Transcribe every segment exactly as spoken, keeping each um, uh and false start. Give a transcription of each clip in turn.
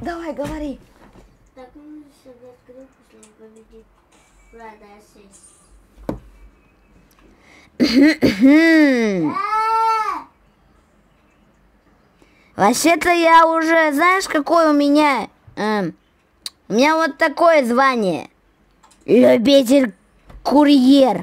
Давай, говори. Так он соберет группу, если победит Влада шесть. Вообще-то я уже, знаешь, какое у меня? Эм, у меня вот такое звание. Любитель-курьер.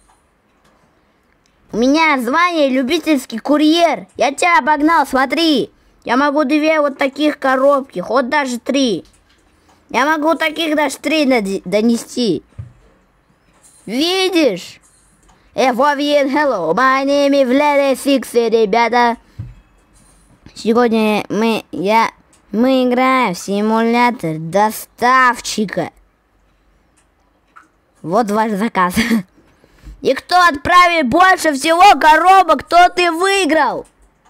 У меня звание любительский курьер. Я тебя обогнал, смотри. Я могу две вот таких коробки, хоть даже три. Я могу таких даже три донести. Видишь? Эфовин, hello, my name is Vlad Six, ребята. Сегодня мы, я, мы играем в симулятор доставщика. Вот ваш заказ. И кто отправит больше всего коробок, тот и выиграл.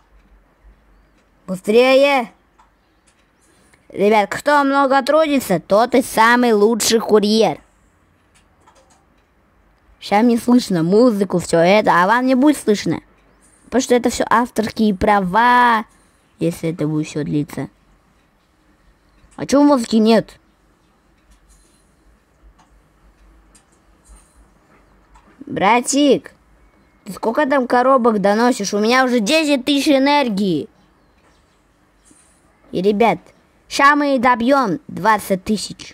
Быстрее. Ребят, кто много трудится, тот и самый лучший курьер. Сейчас не слышно музыку, все это, а вам не будет слышно. Потому что это все авторские права, если это будет все длиться. А чего музыки нет? Братик, ты сколько там коробок доносишь? У меня уже десять тысяч энергии. И, ребят, сейчас мы добьем двадцать тысяч.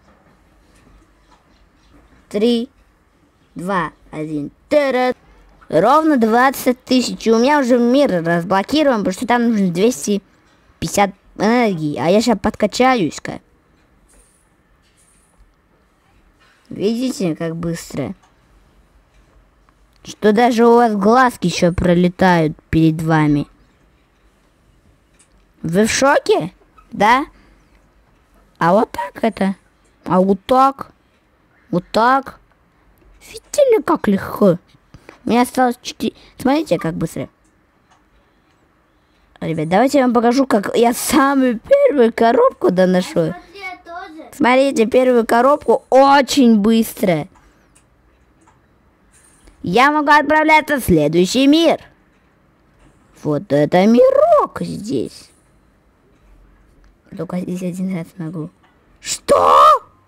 Три, два, один. Та-да. Ровно двадцать тысяч. И у меня уже мир разблокирован, потому что там нужно двести пятьдесят энергии. А я сейчас подкачаюсь-ка. Видите, как быстро? Что даже у вас глазки еще пролетают перед вами. Вы в шоке? Да? А вот так это. А вот так. Вот так. Видели, как легко? У меня осталось четыре. Смотрите, как быстро. Ребят, давайте я вам покажу, как я самую первую коробку доношу. Смотрите, первую коробку очень быстро. Я могу отправляться в следующий мир. Вот это мирок здесь. Только здесь один раз могу. Что?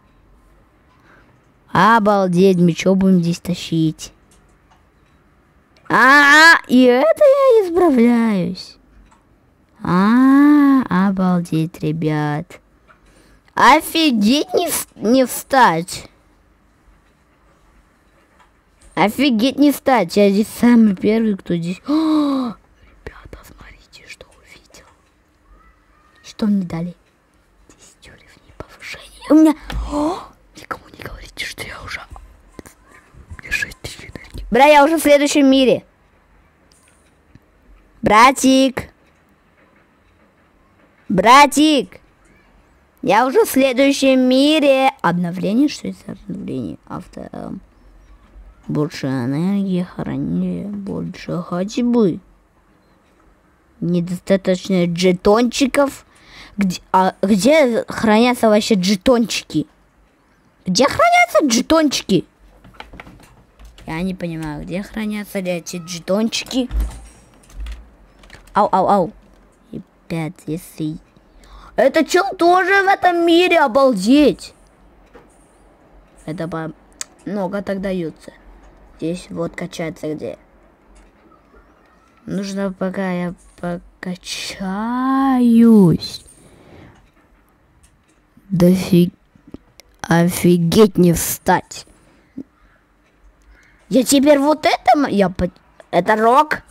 Обалдеть, мы что будем здесь тащить? А, -а, -а и это я исправляюсь. А, -а, -а обалдеть, ребят. Офигеть не, не встать. Офигеть не встать. Я здесь самый первый, кто здесь. О, ребята, смотрите, что увидел. Что мне дали? десять уровней повышения. У меня... О, никому не говорите, что я уже... У меня шесть тысяч энергии. Бра, я уже в следующем мире. Братик. Братик. Я уже в следующем мире. Обновление? Что это за обновление? Авто... Больше энергии, хранение, больше ходьбы. Недостаточно джетончиков. Где, а где хранятся вообще джетончики? Где хранятся джетончики? Я не понимаю, где хранятся эти джетончики? Ау, ау, ау. Ребят, если... Это чел тоже в этом мире, обалдеть. Это по... много так дается. Здесь вот качается где. Нужно, пока я покачаюсь. Дофиг... Офигеть не встать. Я теперь вот это... Я... Это рок?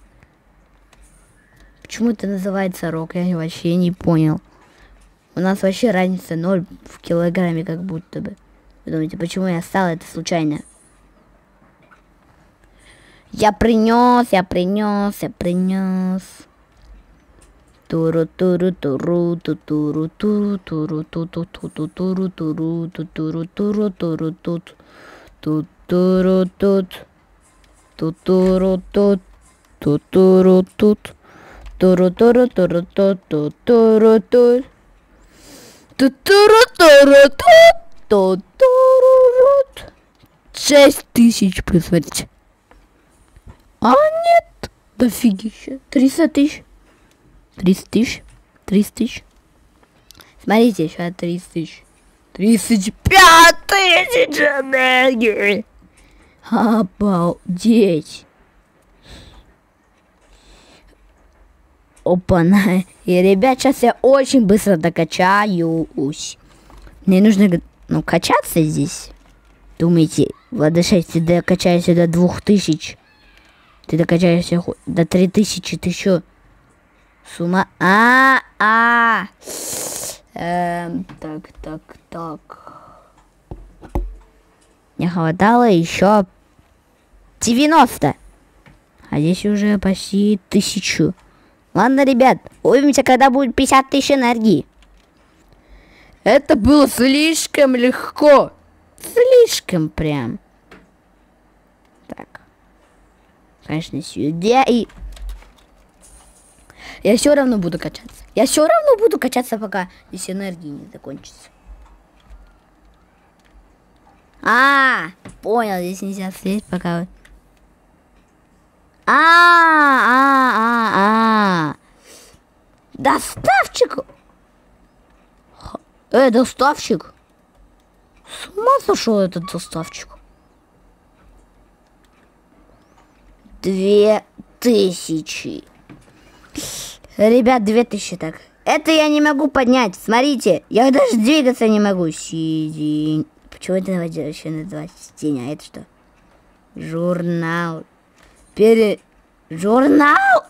Почему это называется рок? Я вообще не понял. У нас вообще разница ноль в килограмме как будто бы. Вы думаете, почему я стал это случайно? Я принес, я принес, я принес. Туру туру туру туру туру туру туру туру туру туру туру туру туру тут туру тут туру тут туру тут туру туру туру тут туру тут туру туру тут туру шесть тысяч плюс, смотрите. А нет, дофигища. триста тысяч. триста тысяч. триста тысяч. Смотрите, еще тридцать тысяч. тридцать пять тысяч энергии. Обалдеть. Опа-на. И, ребят, сейчас я очень быстро докачаюсь. Мне нужно, ну, качаться здесь. Думаете, Влада шесть, ты докачаешься до двух тысяч. Ты докачаешься до три тысячи, ты еще с ума. А, а. Эм, так, так, так. Не хватало еще девяносто. А здесь уже почти тысячу. Ладно, ребят, увидимся, когда будет пятьдесят тысяч энергии. Это было слишком легко. Слишком прям. Так. Конечно, сюда и... Я все равно буду качаться. Я все равно буду качаться, пока здесь энергии не закончится. А, понял, здесь нельзя слезть, пока... А, а, а, а. Доставщик. Э, доставщик. С ума сошел этот доставщик. Две тысячи. Ребят, две тысячи так. Это я не могу поднять. Смотрите, я даже двигаться не могу. Сидень. Почему это вообще называется сидень? А это что? Журнал. Пере... Журнал?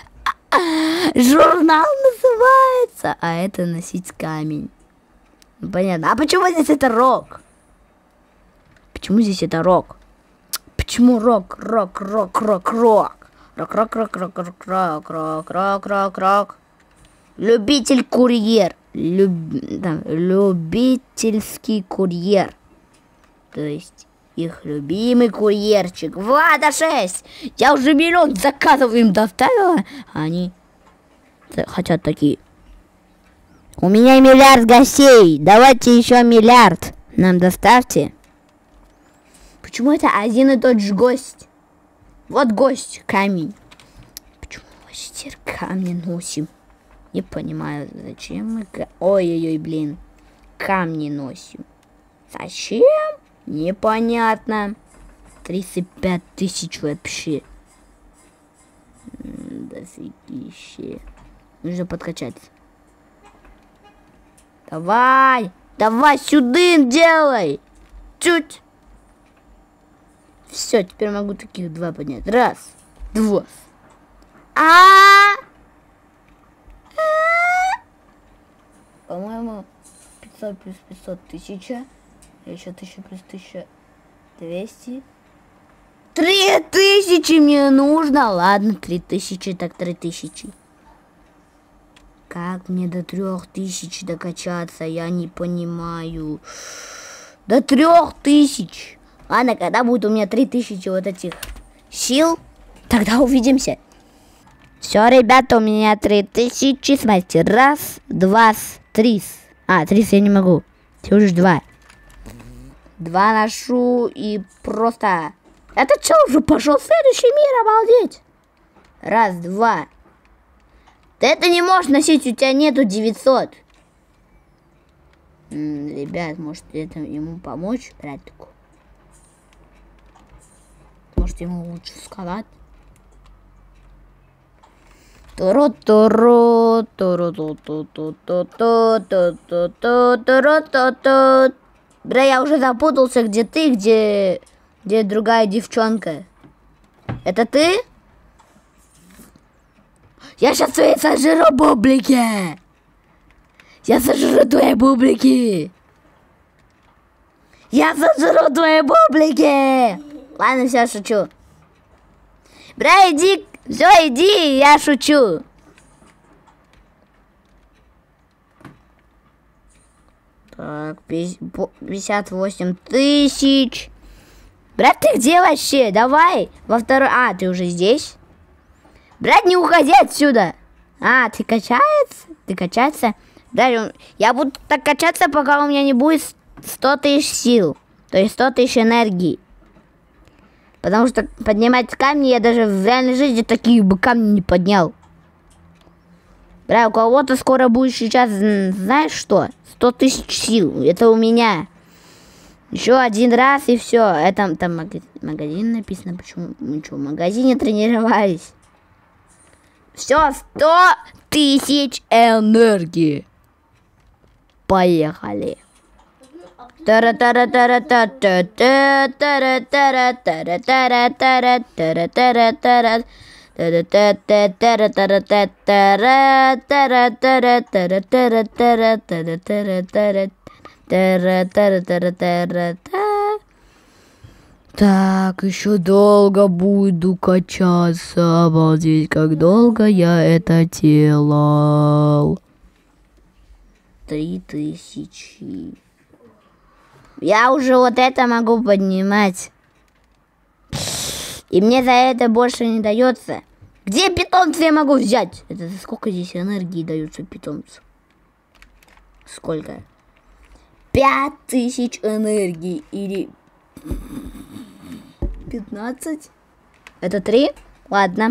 Журнал называется. А это носить камень. Ну, понятно. А почему здесь это рок? Почему здесь это рок? Почему рок, рок, рок, рок, рок? Рок, рок, рок, рок, рок, рок, рок, рок, рок, рок. Любитель курьер. Люб... Там, любительский курьер. То есть их любимый курьерчик. Влада шесть. Я уже миллион заказов им доставила. А они хотят такие. У меня миллиард гостей. Давайте еще миллиард. Нам доставьте. Почему это один и тот же гость? Вот гость, камень. Почему мы теперь камни носим? Не понимаю, зачем мы... Ой-ой-ой, блин. Камни носим. Зачем? Непонятно. тридцать пять тысяч вообще. Дофигище. Нужно подкачаться. Давай. Давай сюда делай. Чуть. Все, теперь могу таких два поднять. Раз. Два. А. По-моему, пятьсот плюс пятьсот тысяча. Еще тысяча плюс тысяча двести. Три тысячи мне нужно. Ладно, три тысячи, так три тысячи. Как мне до трех тысяч докачаться? Я не понимаю. До трех тысяч. Ладно, когда будет у меня три тысячи вот этих сил, тогда увидимся. Все, ребята, у меня три тысячи. Смотрите, раз, два, три. А, три я не могу. Всего лишь два. Два ношу и просто... Это что уже пошел следующий мир, обалдеть. Раз, два. Да это не можешь носить, у тебя нету девятьсот. М-м, ребят, может это ему помочь? Братику. Может ему лучше сказать? Туру туру туру ту ту ту ту ту ту ту ту туру ту ту. Бля, я уже запутался, где ты, где где другая девчонка. Это ты? Я сейчас твои сожру бублики. Я сожру твои бублики. Я сожру твои бублики. Ладно, все, шучу. Бля, иди. Все, иди, я шучу. Так, пятьдесят восемь тысяч. Брат, ты где вообще? Давай во второй... А, ты уже здесь? Брат, не уходи отсюда. А, ты качается? Ты качаться? Брат, я буду так качаться, пока у меня не будет сто тысяч сил. То есть сто тысяч энергии. Потому что поднимать камни я даже в реальной жизни такие бы камни не поднял. Бля, у кого-то скоро будет сейчас, знаешь что? сто тысяч сил. Это у меня. Еще один раз и все. Это там магазин, магазин написано. Почему мы что, в магазине тренировались? Все, сто тысяч энергии. Поехали. Так, еще долго буду качаться. Обалдеть, как долго я это делал. Три тысячи. Я уже вот это могу поднимать. И мне за это больше не дается. Где питомца я могу взять? Это за сколько здесь энергии дается питомцу? Сколько? Пять тысяч энергии. Или пятнадцать? Это три? Ладно.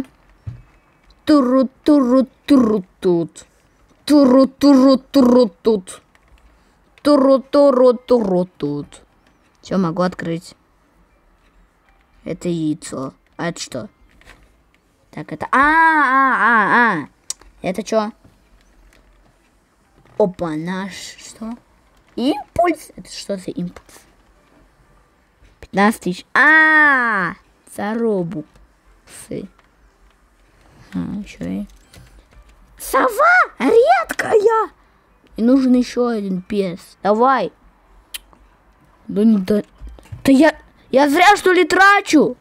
Туру-туру-туру-тут. Туру-туру-туру-тут. Туру-туру-туру-тут. Все, могу открыть. Это яйцо. А это что? Так, это... А, а, а, а. Это что? Опа, наш... Что? Импульс? Это что за импульс? пятнадцать тысяч. А, за робуксы. А, еще и... Сова редкая! И нужен еще один пес. Давай. Да не да... Да я... Я зря, что ли, трачу?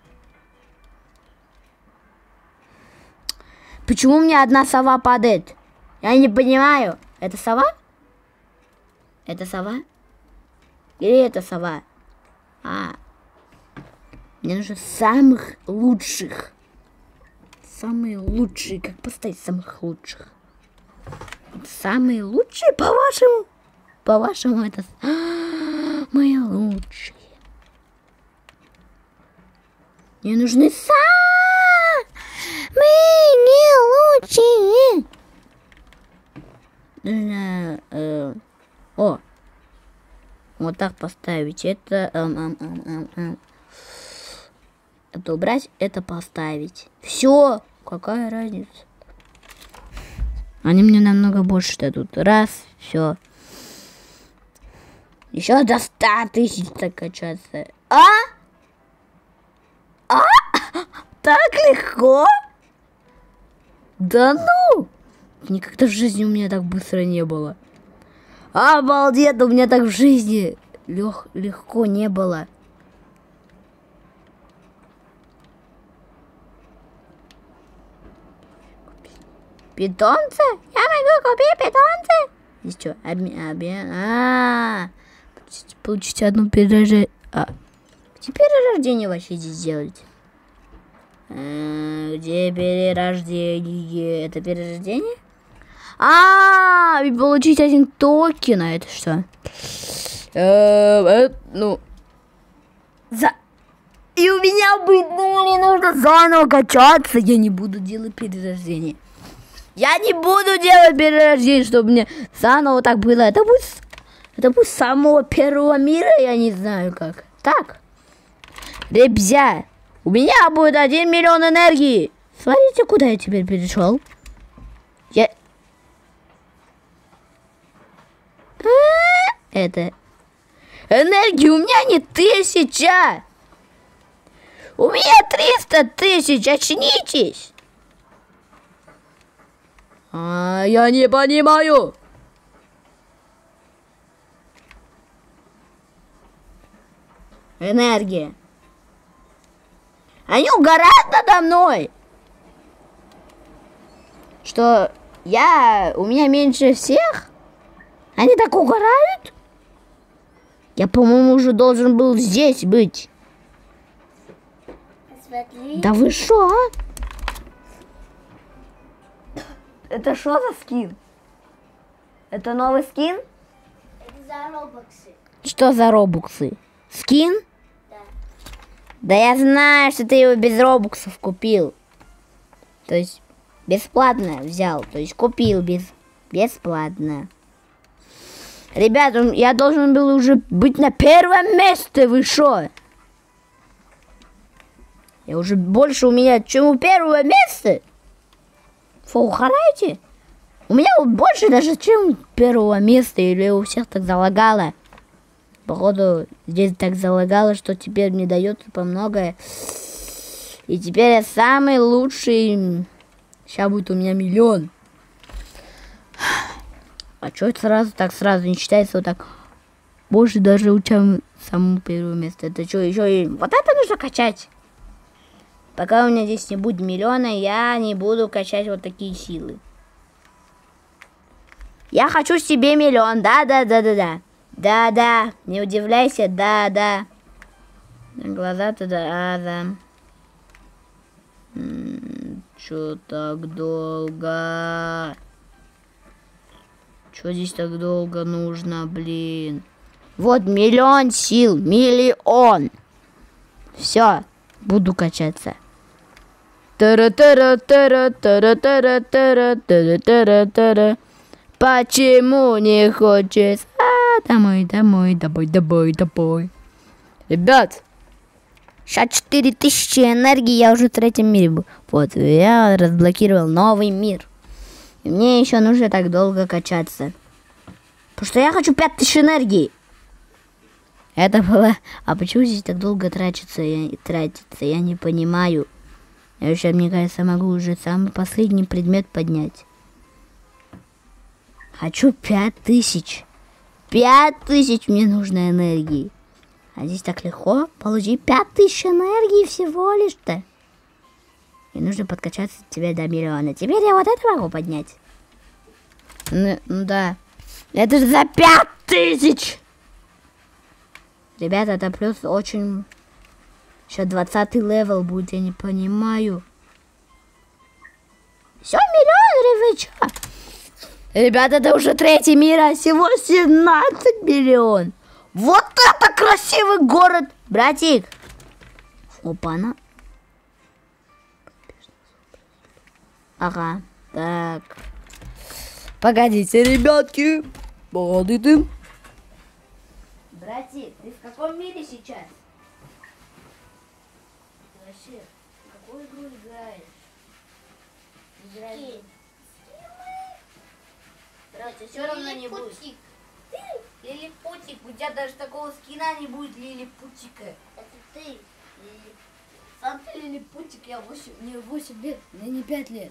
Почему мне одна сова падает? Я не понимаю. Это сова? Это сова? Или это сова? А. Мне нужно самых лучших. Самые лучшие. Как поставить самых лучших? Самые лучшие, по-вашему? По-вашему, это мои лучшие. Мне нужны самые лучшие. Нужно... Э, о! Вот так поставить. Это... Эм, эм, эм, эм, эм. Это убрать, это поставить. Все! Какая разница? Они мне намного больше дадут. Раз, все. Еще до ста тысяч так качаться. А? А? Так легко? Да ну! Никогда в жизни у меня так быстро не было. Обалдеть, у меня так в жизни лег, легко не было. Питомца? Я могу купить питомца? Здесь что? Обмен, обмен. А, получите, получите одну перерождение. А, где перерождение вообще здесь делать? А, где перерождение? Это перерождение? А, и получить один токен. А это что? Э, ну. За. И у меня будет, ну, мне нужно заново качаться. Я не буду делать перерождение. Я не буду делать перерождение, чтобы мне заново так было. Это будет, это будет с самого первого мира, я не знаю как. Так. Ребзя, у меня будет один миллион энергии. Смотрите, куда я теперь перешел. Я... Это... Энергии у меня не тысяча. У меня триста тысяч, очнитесь. А, я не понимаю. Энергия. Они угорают надо мной. Что я... У меня меньше всех? Они так угорают? Я, по-моему, уже должен был здесь быть. Смотри. Да вы шо, а? Это что за скин? Это новый скин? Это за робоксы. Что за робуксы? Скин? Да. Да я знаю, что ты его без робуксов купил. То есть Бесплатно взял, то есть купил без... бесплатно. Ребята, я должен был уже быть на первом месте, вы шо? Я уже больше у меня, чем у первого места. Фу, хараете? У меня больше даже, чем у первого места, или у всех так залагало. Походу, здесь так залагало, что теперь мне дается по многое. И теперь я самый лучший. Сейчас будет у меня миллион. А что это сразу так сразу не считается вот так? Больше даже у чем самое первое место. Это что, еще и вот это нужно качать? Пока у меня здесь не будет миллиона, я не буду качать вот такие силы. Я хочу себе миллион. Да-да-да-да-да. Да-да. Не удивляйся. Да-да. Глаза-то да-да. Чё так долго? Чё здесь так долго нужно, блин? Вот миллион сил. Миллион. Все. Буду качаться. Тара-тара-тара-тара-тара-тара-тара-тара-тара. Почему не хочешь? А, домой, домой, домой, домой, домой. Ребят, сейчас четыре тысячи энергии, я уже в третьем мире был. Вот, я разблокировал новый мир. И мне еще нужно так долго качаться. Потому что я хочу пять тысяч энергии. Это было... А почему здесь так долго тратится, я... тратится? Я не понимаю. Я еще, мне кажется, могу уже самый последний предмет поднять. Хочу пять тысяч. Пять тысяч мне нужно энергии. А здесь так легко получить пять тысяч энергии всего лишь-то. И нужно подкачаться тебе до миллиона. Теперь я вот это могу поднять. Ну, ну да. Это же за пять тысяч! Ребята, это плюс очень... Сейчас двадцатый левел будет, я не понимаю. Все, миллион, вы чё? Ребята, это уже третий мир, а всего семнадцать миллион. Вот это красивый город, братик. Опа-на. Ага, так. Погодите, ребятки. Погодите. Братик, ты в каком мире сейчас? Ты вообще в какую игру играешь? Играешь? Короче, все равно не будет. Лилипутик, у тебя даже такого скина не будет, Лилипутика. Это ты. Сам ты Лилипутик, я восемь, мне восемь лет, мне не пять лет.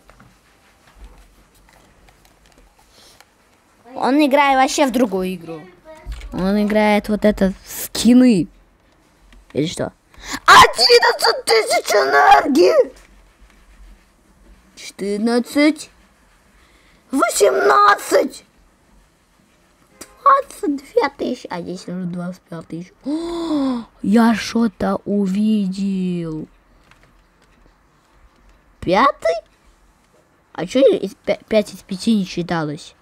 Он играет вообще в другую игру. Он играет вот это скины. Или что? одиннадцать тысяч энергии! четырнадцать. восемнадцать. двадцать две тысячи. А здесь уже двадцать пять тысяч. О, я что-то увидел. Пятый? А что из пять из пяти не считалось?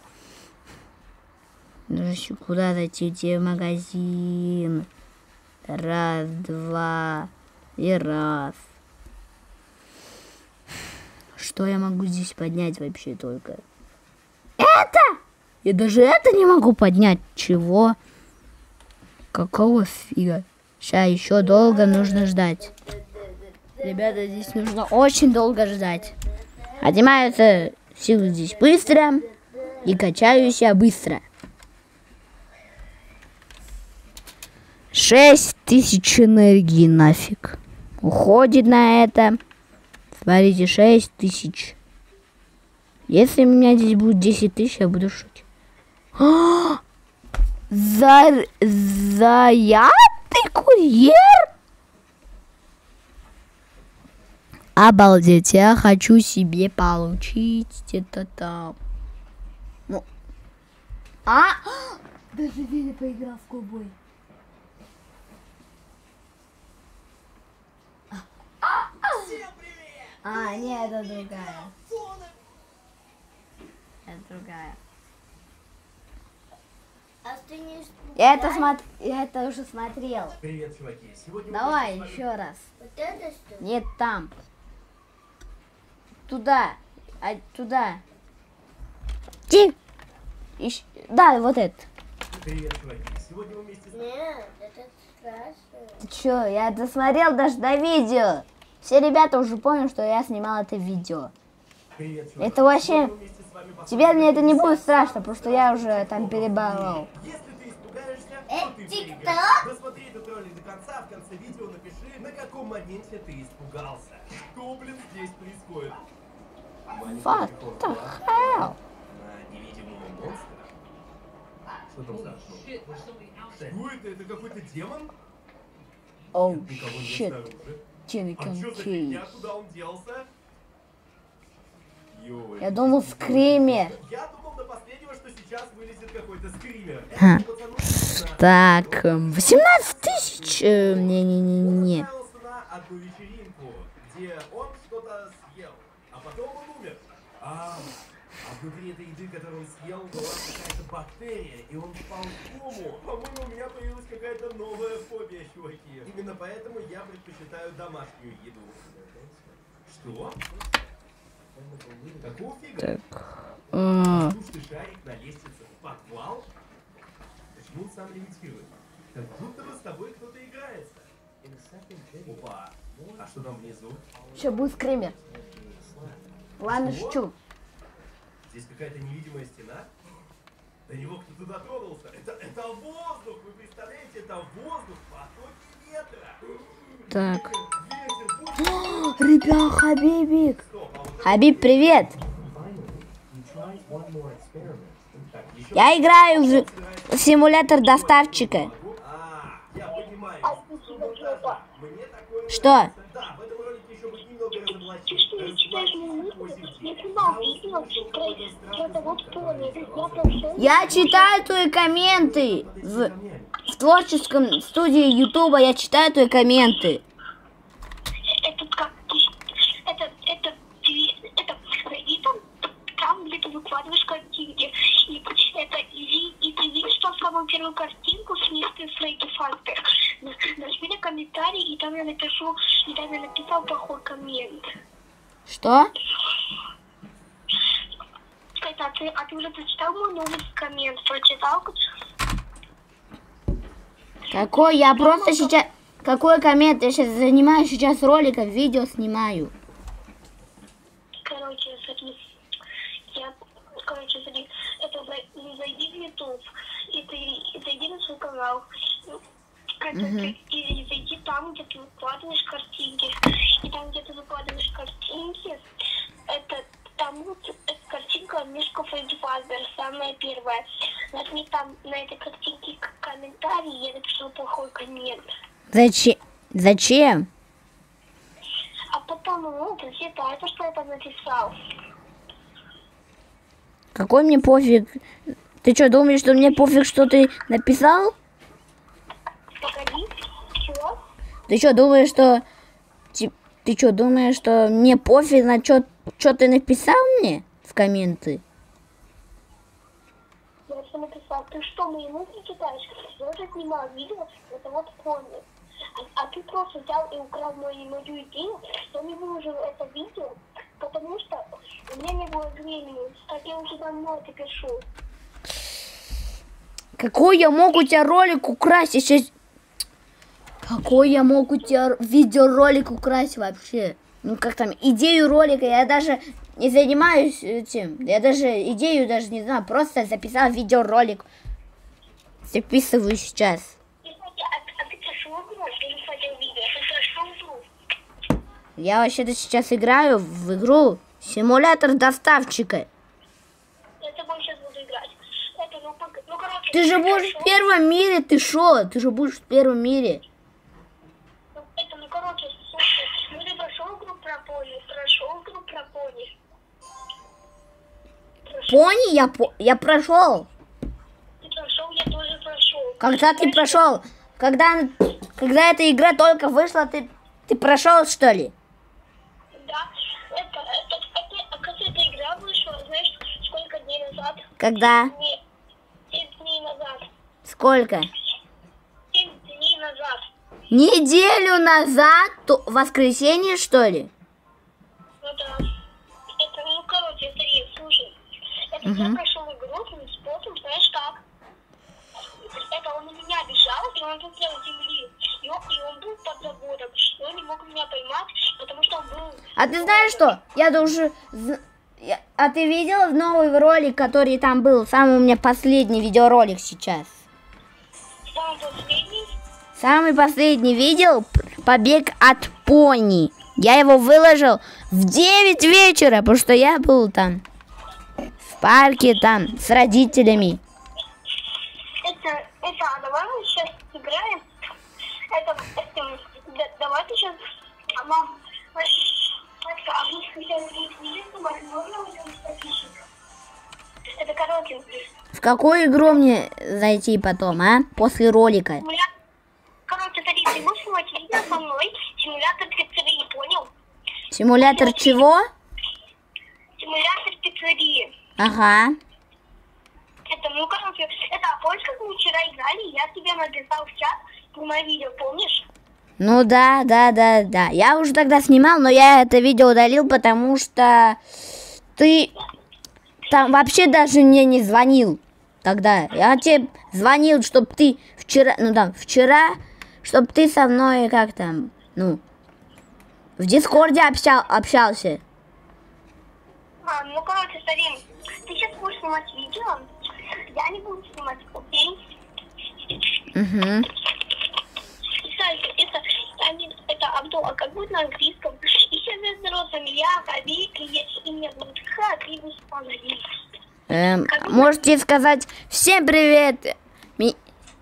Нужно куда зайти, где магазин. Раз, два и раз. Что я могу здесь поднять вообще только? Это! Я даже это не могу поднять. Чего? Какого фига? Сейчас еще долго нужно ждать. Ребята, здесь нужно очень долго ждать. Отнимаются силы здесь быстро. И качаюсь я быстро. Шесть тысяч энергии нафиг. Уходит на это. Смотрите, шесть тысяч. Если у меня здесь будет десять тысяч, я буду шутить. За... Заятый курьер? Обалдеть, я хочу себе получить это там. Ну. А? Даже Вилли поиграл в ковбой. А, нет, это другая. Это другая. А ты не Я это, смотр... я это уже смотрел. Привет, чуваки. Сегодня Давай еще раз. Вот это что? Нет, там. Туда. А туда. Ти. Ищ... Да, вот это. Привет, чуваки. Сегодня мы вместе с... Нет, это страшно. Ты чё, я досмотрел даже на видео. Все ребята уже поняли, что я снимал это видео. Привет, чуваки. Это вообще... Сегодня мы вместе с вами Теперь мне это не будет страшно, потому что я уже там переборол. Если ты испугаешься, Э, то ты тик-ток. проиграешь. Досмотри этот ролик до конца, в конце видео напиши, на каком моменте ты испугался. Что, блин, здесь происходит? What the hell? На невидимого монстра? Что там страшного? Что это? Это какой-то демон? Оу, Никого нет щит. снаружи. Тин, А что за фигня? Куда он делся? Ё, Я думал, скример. Я думал до последнего, что сейчас вылезет какой-то скример. Ха. Этому пацану семнадцать. Так, эм, восемнадцать тысяч. э, Не-не-не-не. Он отправился на одну вечеринку, где он что-то съел, а потом он умер. А, а внутри этой еды, которую он съел, была какая-то бактерия, и он впал в кому. По-моему, у меня появилась какая-то новая фобия, чуваки. Именно поэтому я предпочитаю домашнюю еду. Что? Какого фига? Так. а, Воздушный шарик на лестнице в подвал? Почему он сам левитирует? Как будто бы с тобой кто-то играется. Опа. А что там внизу? Сейчас будет скример. Ладно, Что? шучу. Здесь какая-то невидимая стена? До него кто-то дотронулся. Это, это воздух! Вы представляете, это воздух, потоки ветра! Так. Ветер, будет... Ребят, Хабибик. Стоп, а вот Хабиб, привет. так, еще... Я играю в симулятор доставщика. А, я понимаю. искусство монтажа. Мне такое Что? нравится. Да, в этом ролике еще будет немного разоблачить. Разоблачить позитив. Я читаю твои комменты. В, в творческом студии Ютуба я читаю твои комменты. Это как, это, это, это, и там, там где ты выкладываешь картинки, и это, и, и ты видишь там самую первую картинку с мистер Фрейки Фантер. Нажми на комментарий, и там я напишу, и там я написал плохой коммент. Что? Это, а ты, а ты уже прочитал мой новый коммент? Прочитал? Какой? Я просто сейчас... Какой коммент? Я сейчас занимаюсь сейчас роликом, видео снимаю. Короче, смотри, я, короче, смотри, это зайди в YouTube, и ты зайди на свой канал, это, Мгм. и зайди там, где ты выкладываешь картинки, и там, где ты выкладываешь картинки, это там вот эта картинка Мишка Фредди Фазбер, самая первая. Нажми там на этой картинке к- комментарий, я напишу плохой коммент. Зачем? Зачем? А потом, ну, прочитай, то, что я там написал. Какой мне пофиг? Ты что, думаешь, что мне пофиг, что ты написал? Погоди, чего? Ты что, думаешь, что... ти- Ты что, думаешь, что мне пофиг на что что ты написал мне в комменты? Я все написал, ты что, мои мысли читаешь? Я уже снимал видео, это вот помню. А, а ты просто взял и украл мою, мою идею, я не выложил это видео, потому что у меня не было времени. Так я уже давно это пишу. Какой я мог у тебя ролик украсть? Я сейчас... Какой я мог у тебя видеоролик украсть вообще? Ну как там, идею ролика, я даже не занимаюсь этим. Я даже идею даже не знаю, просто записал видеоролик. Записываю сейчас. И, смотри, а, а ты прошел игру или смотрел видео? Ты прошел игру? Я вообще-то сейчас играю в игру симулятор доставщика. Я с тобой сейчас буду играть. Это, ну, пог- ну, короче, Ты же будешь прошел. в первом мире, ты шо? Ты же будешь в первом мире. Ну, это, ну, короче, слушай, ну, ты прошел игру про пони, прошел игру про пони. Прошел. Пони я, по- я прошел. Ты прошел, я тоже прошел. Когда ты прошел? Когда, когда эта игра только вышла, ты, ты прошел, что ли? Да, это, это, это, а как эта игра вышла, знаешь, сколько дней назад? Когда? Не, семь дней назад. Сколько? Семь дней назад. Неделю назад? То, воскресенье, что ли? Ну да. Это, ну, короче, А ты знаешь что? Я уже... зн- я- А ты видел новый ролик, который там был? Самый у меня последний видеоролик сейчас. Самый последний. Самый последний видел побег от пони. Я его выложил в девять вечера, потому что я был там в парке там с родителями. Это, это, а давай мы сейчас играем. Это, это, да, давай ты сейчас, а, мам, Машка, а мы сейчас не это караоке. В какую игру мне зайти потом, а? После ролика. Симулятор, короче, смотри, ты будешь снимать видео со мной, симулятор пиццерии, понял? Симулятор чего? Симулятор пиццерии. Ага. Это, ну, короче, это, а помнишь, как мы вчера играли, я тебе написал в чат, снимай видео, помнишь? Ну да, да, да, да. Я уже тогда снимал, но я это видео удалил, потому что ты там вообще даже мне не звонил тогда. Я тебе звонил, чтобы ты вчера, ну да, вчера, чтобы ты со мной как там, ну, в Дискорде общал, общался. А, ну, короче, смотри, ты сейчас будешь снимать видео, я не буду снимать, окей? Угу. Кстати, это, они, это Абдул, а как будет на английском? И сейчас здоровьем, я Хабиб, и, и меня зовут Хабиб Испанский. Эм, можете сказать всем привет. Ми-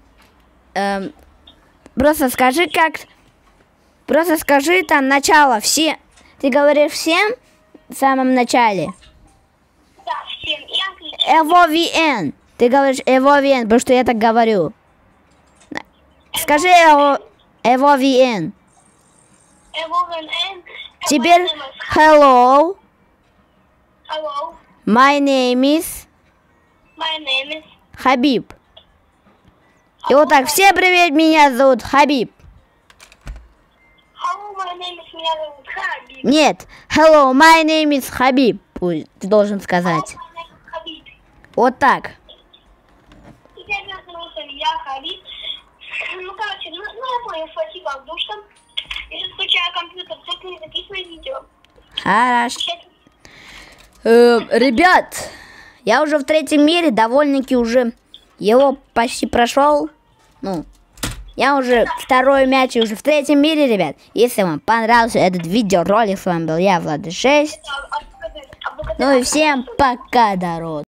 эм, просто скажи как. Просто скажи там начало. Все. Ты говоришь всем в самом начале. Да, всем, и английский. Эвовиен. Ты говоришь Эвовиен, потому что я так говорю. Скажи Эво- Эвовиен. Эвовен, Эн, Теперь Эвовен, hello. Hello, My name is my name is... Хабиб. И вот так. Всем привет, меня зовут Хабиб. Hello, my name is... Меня зовут Хабиб. Нет. Hello, my name is Хабиб. Пусть ты должен сказать. Hello, my name is Хабиб. Вот так. И тебя зовут я Хабиб. Ну, короче, ну, ну я понял, спасибо, Абдул, что... Я сейчас включаю компьютер, только не записывай видео. Хорошо. Сейчас... Э, ребят, я уже в третьем мире, довольно-таки уже его почти прошел. Ну, я уже второй мяч и уже в третьем мире, ребят. Если вам понравился этот видеоролик, с вами был я, Влад шесть. А, а, а, а, а, Ну и всем пока, народ.